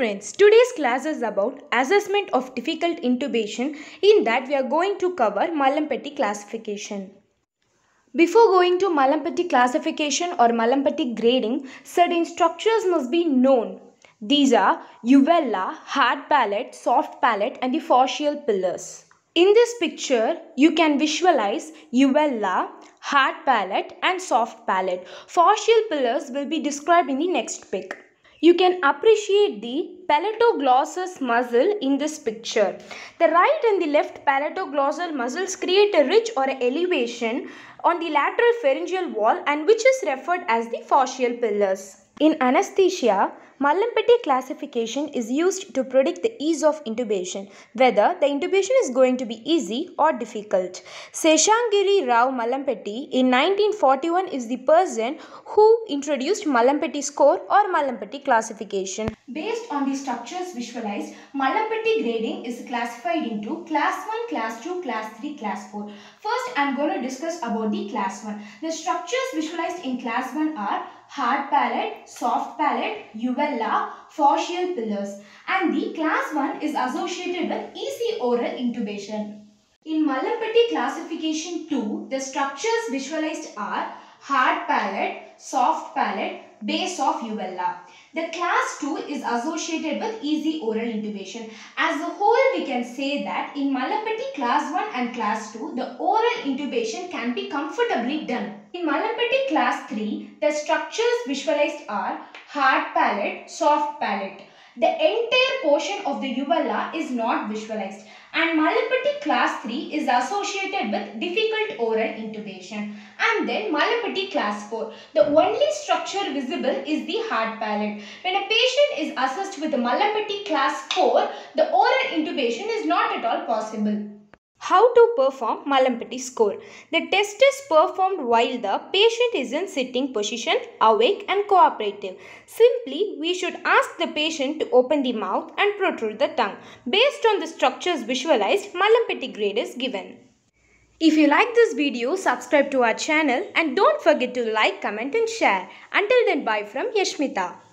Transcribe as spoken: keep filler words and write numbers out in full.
friends, today's class is about assessment of difficult intubation. In that we are going to cover Mallampati classification. Before going to Mallampati classification or Mallampati grading, certain structures must be known. These are uvula, hard palate, soft palate and the fascial pillars. In this picture, you can visualize uvula, hard palate and soft palate. Fascial pillars will be described in the next pic. You can appreciate the palatoglossal muscle in this picture. The right and the left palatoglossal muscles create a ridge or an elevation on the lateral pharyngeal wall and which is referred as the fascial pillars. In anesthesia, Mallampati classification is used to predict the ease of intubation, whether the intubation is going to be easy or difficult. Seshagiri Rao Mallampati in nineteen forty-one is the person who introduced Mallampati score or Mallampati classification. Based on the structures visualized, Mallampati grading is classified into class one, class two, class three, class four. First, I am going to discuss about the class one. The structures visualized in class one are hard palate, soft palate, uvula, fascial pillars, and the class one is associated with easy oral intubation. In Mallampati classification two, the structures visualized are hard palate, soft palate, base of uvula. The class two is associated with easy oral intubation. As a whole, we can say that in Mallampati class one and class two, the oral intubation can be comfortably done. In Mallampati class three, the structures visualized are hard palate, soft palate. The entire portion of the uvula is not visualized, and Mallampati class three is associated with difficult oral intubation. And then Mallampati class four, the only structure visible is the hard palate. When a patient is assessed with the Mallampati class four, the oral intubation is not at all possible. How to perform Mallampati score? The test is performed while the patient is in sitting position, awake and cooperative. Simply, we should ask the patient to open the mouth and protrude the tongue. Based on the structures visualized, Mallampati grade is given. If you like this video, subscribe to our channel and don't forget to like, comment and share. Until then, bye from Yashmita.